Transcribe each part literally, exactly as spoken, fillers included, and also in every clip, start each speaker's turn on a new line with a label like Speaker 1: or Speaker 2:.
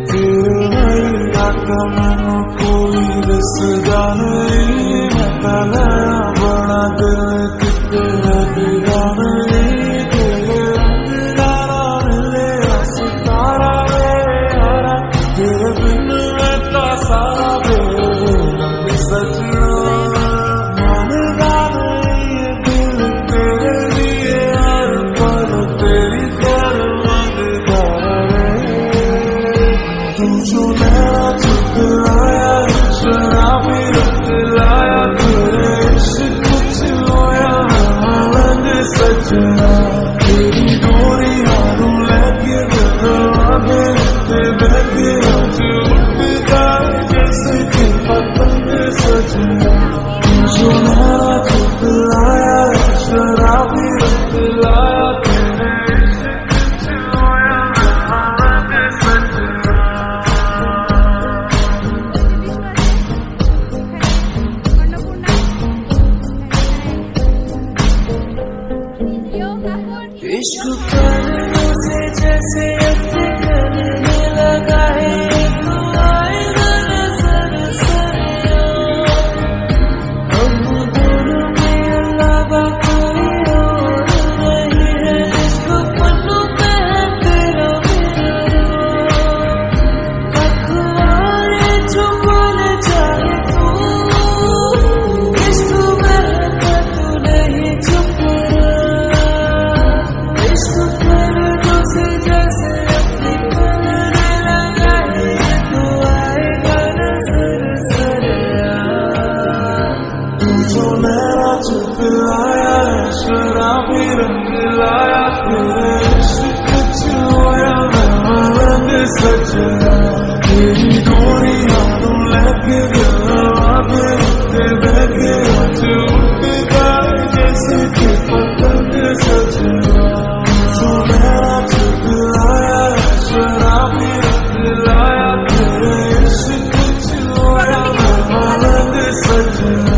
Speaker 1: तेरे रात मैनू कोई दसदा नहीं, मैं लाया बड़ा दिल किते दिदा नहीं। तेरे तारा मिले सितारा वे यारा, तेरे बिन मैं ता सारा वे सजना। मानदा नहीं दिल तेरे लिए हर पल तेरी तरह मंगदा रहे। तू जो मेरा चुप लाया शराबी रख लाया, तेरे इश्क कुछ होया मलंग सजना। तेरी डोरी हारू लेके आगे ते बैठे आज उड़ता जैसे कि पतंग सजना। तू जो मेरा चुप लाया शराबी रख लाया, तेरे इश्क कुछ होया मलंग सजना। इश्क करने से जैसे अपने करने लगा है, तू आएगा नजर सरिया। हम दोनों में अलावा कोई और नहीं है, इश्क पन्नों पे है तेरा मेरा। अखबारें जो बोले जाए तू, इश्क में है तू नहीं चुप रहा। जो मेरा चुप लाया शराबी रंग लाया, तेरे इश्क कुछ होया मैं मलंग सजना। तेरी डोरी हारू लेके गया आगे ते बैठे आज उड़ता जैसे कि पतंग सजना। जो मेरा चुप लाया शराबी रंग लाया, तेरे इश्क कुछ होया मैं मलंग सजना।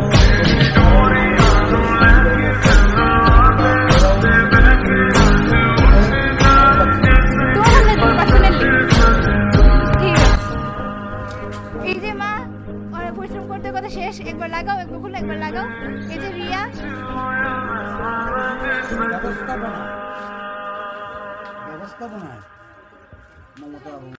Speaker 2: পরিশ্রম করতে কথা শেষ, একবার লাগাও একবার খুলে একবার লাগাও। এই যে রিয়া
Speaker 3: ব্যবস্থাপনা ব্যবস্থাপনায়